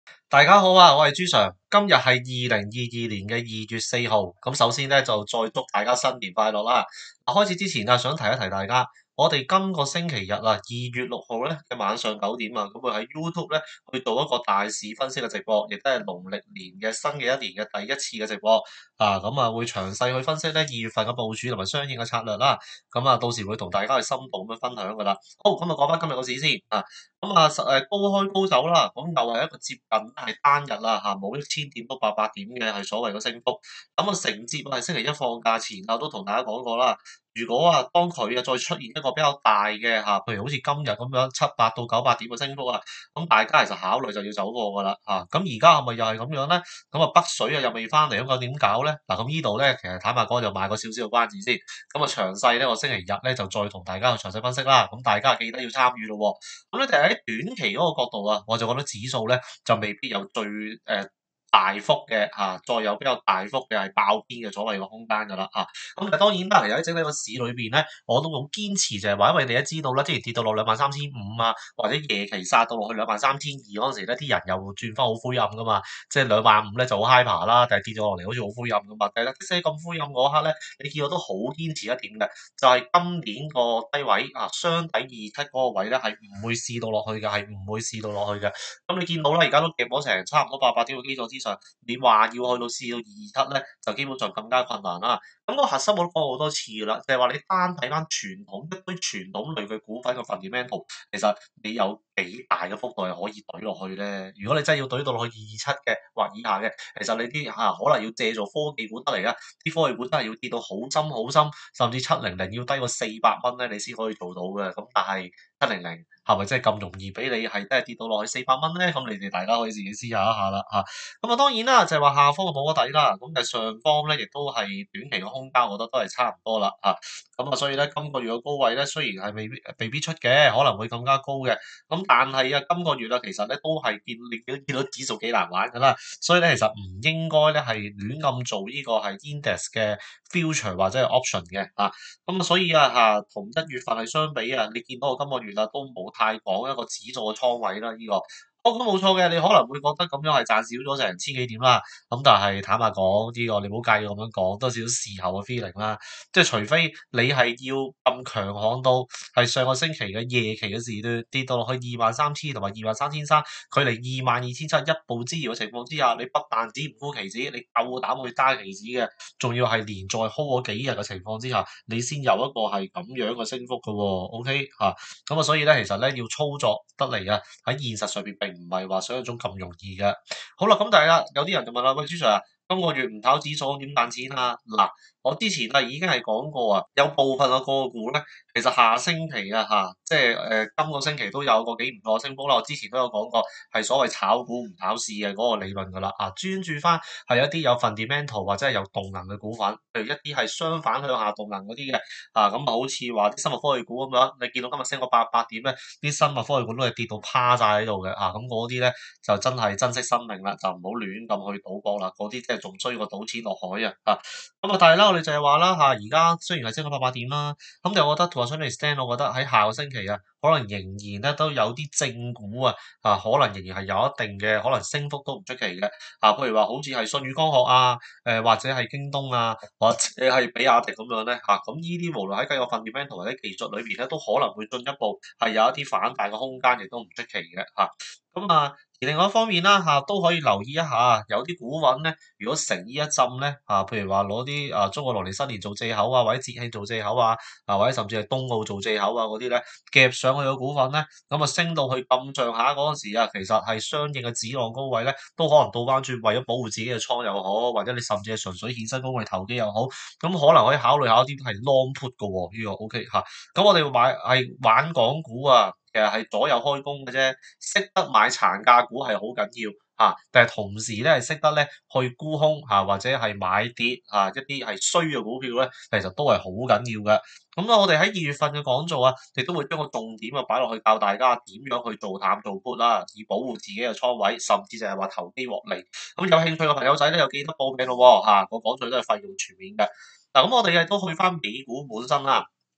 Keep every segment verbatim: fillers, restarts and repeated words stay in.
大家好啊，我係朱 Sir，今日係二零二二年嘅二月四號。咁首先咧就再祝大家新年快樂啦。開始之前啊，想提一提大家，我哋今個星期日啊，二月六號咧嘅晚上九點啊，咁會喺 YouTube 咧去做一個大市分析嘅直播，亦都係農曆年嘅新嘅一年嘅第一次嘅直播啊。咁啊會詳細去分析咧二月份嘅部署同埋相應嘅策略啦。咁啊到時會同大家去深度咁樣分享噶啦。好，咁啊講翻今日個市先啊。咁啊，實誒高開高走啦，咁又係一個接近係單日啦嚇，冇一千點都八百點嘅係所謂嘅升幅。咁啊，承接係星期一放假前啊，都同大家講過啦。如果啊，當佢啊再出現一個比較大嘅嚇，譬如好似今日咁樣七百到九百點嘅升幅啊，咁大家其實考慮就要走貨噶啦嚇。咁而家係咪又係咁樣咧？咁啊北水啊又未翻嚟，咁究竟點搞咧？嗱，咁呢度咧其實坦白講就賣個少少嘅關子先。咁啊詳細咧，我星期日咧就再同大家去詳細分析啦。咁大家記得要參與咯喎。咁咧，就喺短期嗰個角度啊，我就覺得指數咧就未必有最誒、呃、大幅嘅嚇、啊，再有比較大幅嘅係爆邊嘅所謂嘅空間㗎啦嚇。咁、啊、但係當然啦，其實喺整體個市裏邊咧，我都好堅持就係話，因為你都知道啦，之前跌到落兩萬三千五啊，或者夜期殺到落去兩萬三千二嗰陣時咧，啲人又轉翻好灰暗噶嘛，即係兩萬五咧就好 hyper 啦，但係跌咗落嚟好似好灰暗噶嘛。但係咧，即使咁灰暗嗰刻咧，你見我都好堅持一點嘅。就係今年個低位啊，雙底二七嗰個位咧，係唔會試到落去嘅，係唔會試到落去嘅。咁你見到啦，而家都夾咗成差唔多八百點嘅基礎之上，你話要去到試到二七咧，就基本上更加困難啦。咁個核心我都講過好多次噶啦，就係話你單睇翻傳統一堆傳統類嘅股份嘅 fundamental，其實你有幾大嘅幅度係可以懟落去咧？如果你真係要懟到落去二七嘅或以下嘅，其實你啲嚇、啊、可能要借助科技股得嚟啊，啲科技股真係要跌到好深好深，甚至七零零要低過四百蚊咧，你先可以做到嘅。咁但係七零零係咪真係咁容易俾你係真係跌到落去四百蚊咧？咁你哋大家可以自己思考一下啦嚇。咁啊當然啦，就係話下方就冇個底啦，咁但係上方咧亦都係短期嘅空間，我覺得都係差唔多啦嚇。咁啊所以咧今個月嘅高位咧，雖然係未必未必出嘅，可能會更加高嘅。咁但係啊今個月啊其實咧都係見你見到指數幾難玩㗎啦，所以咧其實唔應該咧係亂咁做呢個係 index 嘅 future 或者係 option 嘅啊。咁啊所以啊嚇同一月份係相比啊，你見到我今個月啊都冇太講一個指數嘅倉位啦呢個。哦，咁冇錯嘅，你可能會覺得咁樣係賺少咗成千幾點啦。咁但係坦白講，呢個你唔好介意我咁樣講，多少少事後嘅 feeling 啦。即係除非你係要咁強悍到係上個星期嘅夜期嘅時段跌到落去二萬三千同埋二萬三千三，距離二萬二千七一步之遙嘅情況之下，你不但止唔沽期指，你夠膽去揸期指嘅，仲要係連續 hold 嗰幾日嘅情況之下，你先有一個係咁樣嘅升幅嘅喎。OK 嚇，咁啊，所以咧其實咧要操作得嚟啊，喺現實上邊並唔係話想像中咁容易嘅。好啦，咁但係啦，有啲人就問啦，喂，朱 Sir 啊，今個月唔炒指數點賺錢啊？嗱，我之前啊已經係講過啊，有部分嘅個股咧，其實下星期啊嚇，即係誒、呃、今個星期都有個幾唔錯嘅升幅啦。我之前都有講過，係所謂炒股唔炒市嘅嗰個理論㗎啦。啊，專注翻係一啲有 fundamental 或者係有動能嘅股份，譬如一啲係相反向下動能嗰啲嘅啊，咁啊好似話啲生物科技股咁樣，你見到今日升個八百點咧，啲生物科技股都係跌到趴晒喺度嘅啊，咁嗰啲咧就真係珍惜生命啦，就唔好亂咁去賭博啦，嗰啲即係仲衰過賭錢落海啊！啊，咁啊，但係咧，我哋就係話啦嚇，而家雖然係升咗八百點啦，咁但係我覺得同阿 Sunny Stand，我覺得喺下個星期啊，可能仍然咧都有啲正股啊，啊，可能仍然係有一定嘅可能升幅都唔出奇嘅啊，譬如話好似係舜宇光學啊，誒、呃、或者係京東啊，或者係比亞迪咁樣咧嚇，咁呢啲無論喺計個 fundamental 或者技術裏邊咧，都可能會進一步係有一啲反彈嘅空間，亦都唔出奇嘅嚇。咁啊，而另外一方面啦嚇，都可以留意一下，有啲股份咧，如果乘呢一浸咧嚇，譬如話攞啲啊中國農曆新年做藉口啊，或者節慶做藉口啊，啊或者甚至係冬奧做藉口啊嗰啲咧，夾上去嘅股份咧，咁啊升到去咁上下嗰陣時啊，其實係相應嘅指浪高位咧，都可能倒翻轉，為咗保護自己嘅倉又好，或者你甚至係純粹衍生工具投機又好，咁可能可以考慮下一啲係 long put 嘅喎，呢個 OK 嚇。咁我哋買係玩港股啊。其實係左右開弓嘅啫，識得買殘價股係好緊要嚇，但係同時咧係識得咧去沽空嚇，或者係買跌嚇一啲係衰嘅股票咧，其實都係好緊要嘅。咁啊，我哋喺二月份嘅講座啊，亦都會將個重點啊擺落去教大家點樣去做淡做 put 啦，以保護自己嘅倉位，甚至就係話投機獲利。咁有興趣嘅朋友仔咧，又記得報名咯喎嚇，個講座都係費用全面嘅。嗱，咁我哋亦都去翻美股本身啦。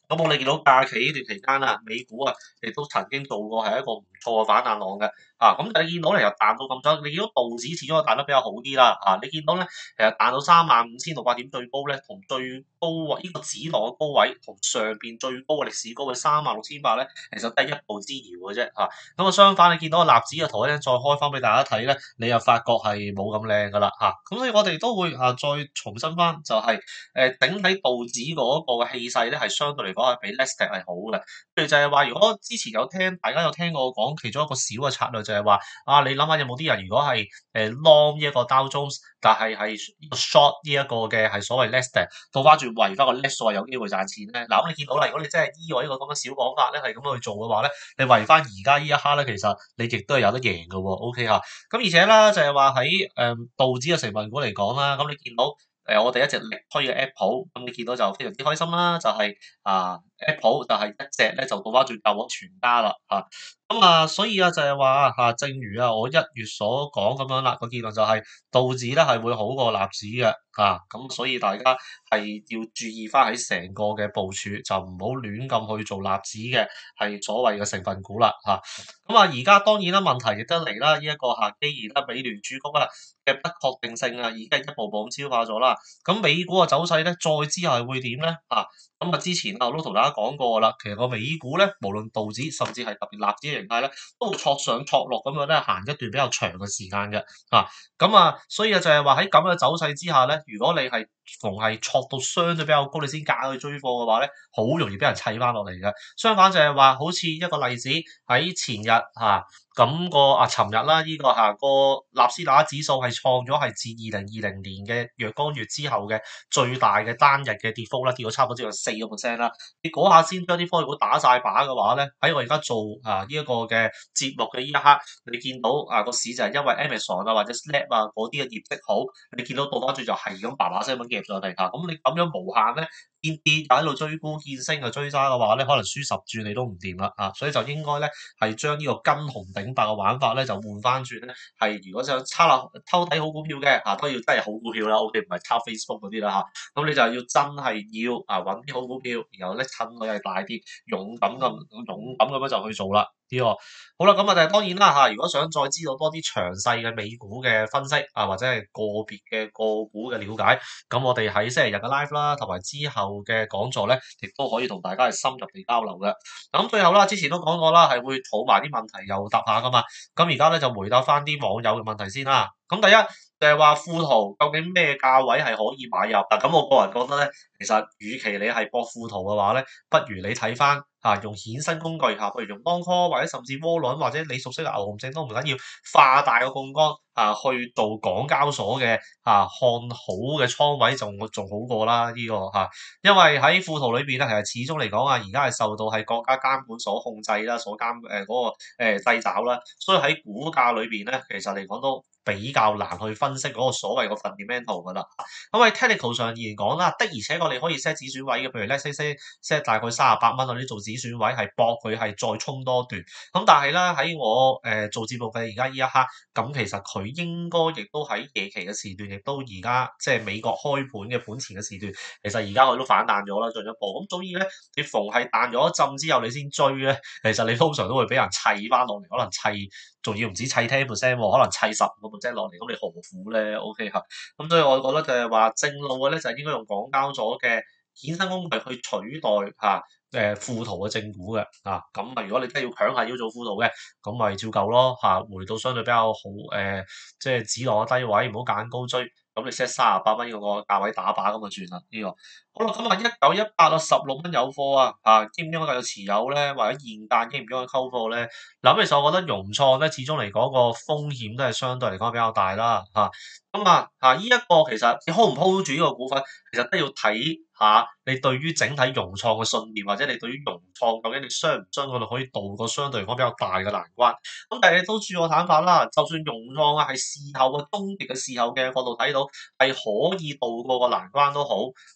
咁我哋見到假期呢段期間啊，美股啊亦都曾經做過係一個唔錯嘅反彈浪嘅，啊咁但係你見到咧又彈到咁多，你見到道指始終係彈得比較好啲啦，啊你見到咧其實彈到三萬五千六百點最高咧，同最高位呢、這個指浪嘅高位同上邊最高嘅歷史高嘅三萬六千八咧，其實得一步之遙嘅啫，嚇、啊。咁啊相反你見到個納指嘅圖咧，再開翻俾大家睇咧，你又發覺係冇咁靚噶啦，嚇、啊。咁所以我哋都會啊再重申翻就係、是。誒整體道指嗰個嘅氣勢咧，係相對嚟講係比 Nasdaq 係好嘅。譬如就係話，如果之前有聽大家有聽過我講，其中一個小嘅策略就係話，啊你諗下有冇啲人如果係誒 long 呢一個 Dow Jones，但係係 short 呢一個嘅係所謂 Nasdaq，倒翻轉圍翻個 net 數係有機會賺錢咧。嗱咁你見到啦，如果你真係依我呢個咁嘅小講法咧，係咁樣去做嘅話咧，你圍翻而家呢一刻咧，其實你亦都係有得贏嘅喎。OK 嚇，咁而且啦，就係話喺誒道指嘅成分股嚟講啦，咁你見到。誒、呃，我哋一直力推嘅 Apple，咁你見到就非常之開心啦，就係、是、啊 Apple 就係一隻咧就倒翻轉救咗全家啦嚇。咁啊，所以啊就係話嚇，正如啊我一月所講咁樣啦，個結論就係道指咧係會好過納指嘅啊，咁所以大家係要注意翻喺成個嘅部署，就唔好亂咁去做納指嘅係所謂嘅成分股啦嚇。咁啊，而家當然啦，問題亦都嚟啦，呢、這、一個嚇，既然啦美聯儲局啊嘅不確定性啊，已經係一步步咁消化咗啦。咁美股嘅走勢咧，再之後係會點咧？啊，咁啊之前啊我都同大家講過啦，其實個美股咧，無論道指甚至係特別納指嘅形態咧，都會挫上挫落咁樣咧，行一段比較長嘅時間嘅。啊，咁啊，所以啊就係話喺咁嘅走勢之下咧，如果你係逢係挫到相對比較高，你先揀去追貨嘅話咧，好容易俾人砌翻落嚟嘅。相反就係話，好似一個例子喺前日嚇。啊咁、那個啊，尋日啦，呢、這個嚇、啊、個納斯達克指數係創咗係自二零二零年嘅若干月之後嘅最大嘅單日嘅跌幅啦，跌到差唔多接近四個 percent 啦。你嗰下先將啲科技股打晒靶嘅話咧，喺我而家做啊呢一、這個嘅節目嘅呢一刻，你見到啊個市就係因為 Amazon 啊或者 Snap 啊嗰啲嘅業績好，你見到倒翻轉就係咁叭叭聲咁夾上嚟嚇，咁你咁樣無限咧？見跌又喺度追沽，見升就追揸嘅話咧，可能輸十注你都唔掂啦啊！所以就應該咧係將呢個跟紅頂白嘅玩法咧就換翻轉咧，係如果想抄落偷睇好股票嘅啊，都要真係好股票啦，O K 唔係抄 Facebook 嗰啲啦嚇。咁、啊、你就要真係要啊揾啲好股票，然後咧趁佢係大跌，勇敢咁勇敢咁樣就去做啦。呢、這個好啦，咁啊，但係當然啦嚇，如果想再知道多啲詳細嘅美股嘅分析啊，或者係個別嘅個股嘅了解，咁我哋喺星期日嘅 live 啦，同埋之後嘅講座咧，亦都可以同大家係深入地交流嘅。咁最後啦，之前都講過啦，係會儲埋啲問題又答下噶嘛。咁而家咧就回答翻啲網友嘅問題先啦。咁第一就係話富途究竟咩價位係可以買入？嗱，咁我個人覺得咧，其實與其你係博富途嘅話咧，不如你睇翻嚇用衍生工具嚇，譬如用 long call 或者甚至窩輪或者你熟悉嘅牛熊證都唔緊要，化大個槓桿啊去做港交所嘅啊看好嘅倉位仲仲好過啦呢、這個嚇、啊，因為喺富途裏邊咧，其實始終嚟講啊，而家係受到係國家監管所控制啦，所監誒嗰個誒掣肘啦，所以喺股價裏邊咧，其實嚟講都比較難去分析嗰個所謂個 fundamental 噶啦。咁喺 technical 上而言講啦，的而且確你可以 set 止損位嘅，譬如咧 set set set 大概三十八蚊嗰啲做止損位，係搏佢係再衝多段。咁但係咧喺我誒、呃、做節目嘅而家呢一刻，咁其實佢應該亦都喺夜期嘅時段，亦都而家即係美國開盤嘅盤前嘅時段，其實而家佢都反彈咗啦，進一步。咁所以咧，你逢係彈咗一陣之後，你先追咧，其實你通常都會俾人砌翻落嚟，可能砌。仲要唔止砌 ten percent 喎，可能砌十五個 percent 落嚟，咁你何苦咧？OK 嚇，咁所以我覺得就係話正路嘅咧，就係應該用港交所嘅衍生工具去取代嚇誒富途嘅正股嘅啊。咁啊，如果你真係要強係要做富途嘅，咁咪照舊咯嚇，回到相對比較好誒，即係止落個低位，唔好揀高追。咁你 set 三十八蚊嗰個價位打靶咁就算啦呢個。好啦，咁啊一九一八啊十六蚊有貨啊，啊應唔應該繼續持有咧？或者現價應唔應該溝貨咧？嗱，咁其實我覺得融創咧，始終嚟講個風險都係相對嚟講比較大啦嚇。咁啊啊呢一個其實你 hold 唔 hold 住呢個股份，其實都要睇下你對於整體融創嘅信念，或者你對於融創究竟你相唔相信佢可以渡過相對嚟講比較大嘅難關。咁但係你都恕我坦白啦，就算融創啊係事後嘅終極嘅事後嘅角度睇到係可以渡過個難關都好啊，但係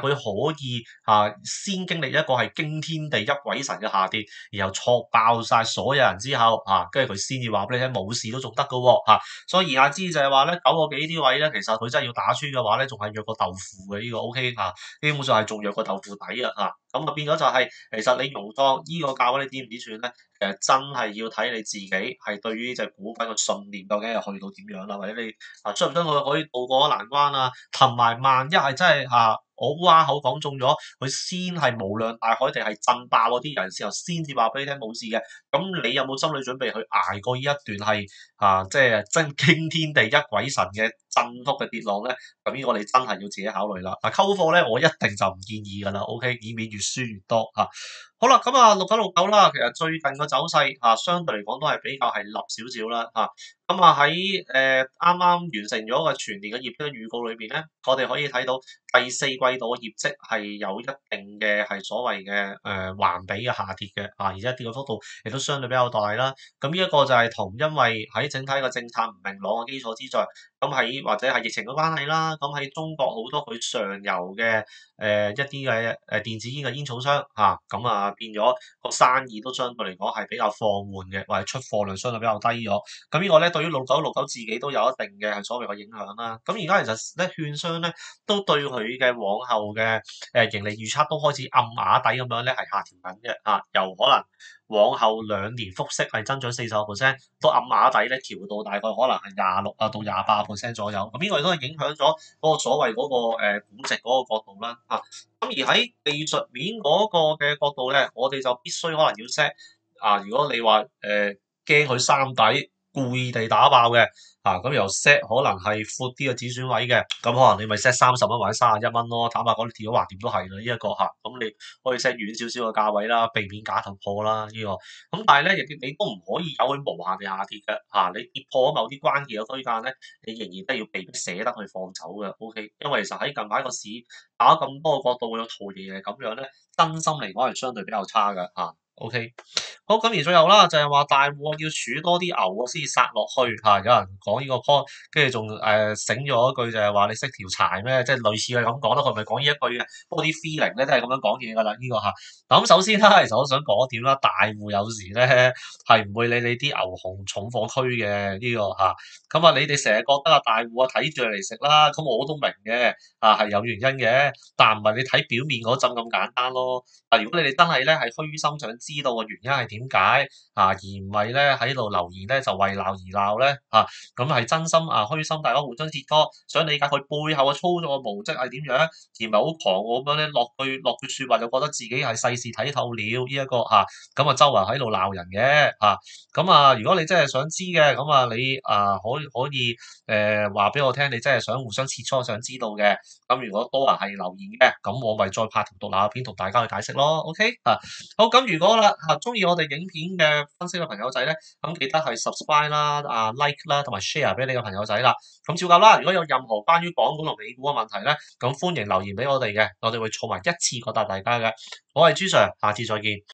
係佢可以啊先經歷一個係驚天地泣鬼神嘅下跌，然後挫爆晒所有人之後啊，跟住佢先至話俾你聽冇事都仲得㗎喎嚇。所以言下之意就係話咧，九個幾啲位咧，其實佢真係要打穿嘅話咧，仲係弱過豆腐嘅呢個 O K 嚇，基本上係仲弱過豆腐底啊嚇。咁啊變咗就係、是、其實你熔鋼依個價位你點唔點算咧？其實真係要睇你自己係對於呢隻股份嘅信念究竟係去到點樣啦，或者你啊相唔相信佢可以渡過難關啊？同埋萬一係真係嚇、啊、我烏鴉口講中咗，佢先係無量大海地係震爆嗰啲人時候，先至話俾你聽冇事嘅。咁你有冇心理準備去捱過呢一段係啊即係真驚天地泣鬼神嘅振幅嘅跌浪咧？咁呢個你真係要自己考慮啦。嗱，溝貨咧我一定就唔建議㗎啦 OK， 以免越輸越多嚇。啊好啦，咁啊六九六九啦，其實最近個走勢啊，相對嚟講都係比較係立少少啦嚇。咁啊喺誒啱啱完成咗個全年嘅業績預告裏邊咧，我哋可以睇到第四季度嘅業績係有一定嘅係所謂嘅誒環比嘅下跌嘅啊，而且跌嘅幅度亦都相對比較大啦。咁呢一個就係同因為喺整體個政策唔明朗嘅基礎之上，咁喺或者係疫情嘅關係啦，咁喺中國好多佢上游嘅誒、呃、一啲嘅誒電子煙嘅煙草商嚇，咁啊變咗個生意都相對嚟講係比較放緩嘅，或者出貨量相對比較低咗。咁呢個咧對於六九六九自己都有一定嘅係所謂嘅影響啦。咁而家其實咧券商咧都對佢嘅往後嘅誒盈利預測都開始暗啞底咁樣咧係下調緊嘅嚇，由可能往後兩年複息係增長四十個 percent，都暗啞底咧調到大概可能係廿六啊到廿八 percent 左右。咁呢個亦都係影響咗嗰個所謂嗰、嗰個誒估值嗰個角度啦嚇。咁而喺技術面嗰個嘅角度咧，我哋就必須可能要 set 啊。如果你話誒驚佢三底故意地打爆嘅啊，咁由 set 可能係闊啲嘅止損位嘅，咁可能你咪 set 三十蚊或者三十一蚊咯。坦白講，你跌咗橫掂都係啦，呢一個嚇。咁你可以 set 遠少少嘅價位啦，避免假突破啦呢個。咁但係咧，亦你都唔可以有佢無限地下跌嘅嚇。你跌破咗某啲關鍵嘅區間咧，你仍然都要被迫捨得去放走嘅。O K，因為其實喺近排個市打咁多個角度，有圖爺係咁樣咧，真心嚟講係相對比較差嘅嚇。O K，好，咁而最後啦，就係話大戶要儲多啲牛啊，先至殺落去嚇。有人講呢個 point，跟住仲誒醒咗一句就係話你識條柴咩？即係類似係咁講啦。佢唔係講呢一句嘅，不過啲 feeling 咧都係咁樣講嘢㗎啦。呢個嚇。嗱咁首先啦，其實我想講一點啦，大戶有時咧係唔會理你啲牛熊重貨區嘅呢個嚇。咁啊，你哋成日覺得啊大戶啊睇住嚟食啦，咁我都明嘅啊係有原因嘅，但唔係你睇表面嗰陣咁簡單咯。啊，如果你哋真係咧係虛心想知道個原因係點解啊，而唔係咧喺度留言咧就為鬧而鬧咧啊，咁係真心啊虛心，大家互相切磋，想理解佢背後嘅操作嘅模式係點樣，而唔係好狂我咁樣咧落句落句説話就覺得自己係世事睇透了呢一個嚇，咁啊周圍喺度鬧人嘅嚇，咁啊如果你真係想知嘅，咁啊你啊可可以誒話俾我聽，你真係想互相切磋想知道嘅，咁如果多人係留言嘅，咁我咪再拍條獨立片同大家去解釋咯 ，OK 啊？好，咁如果啦嚇中意我哋影片嘅分析嘅朋友仔咧，咁記得係 subscribe 啦、啊 like 啦，同埋 share 俾你嘅朋友仔啦。咁照舊啦，如果有任何關於港股同美股嘅問題咧，咁歡迎留言俾我哋嘅，我哋會儲埋一次過答大家嘅。我係朱 Sir，下次再見。